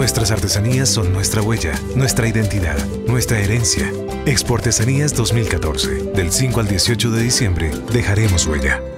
Nuestras artesanías son nuestra huella, nuestra identidad, nuestra herencia. Exportesanías 2014. Del 5 al 18 de diciembre dejaremos huella.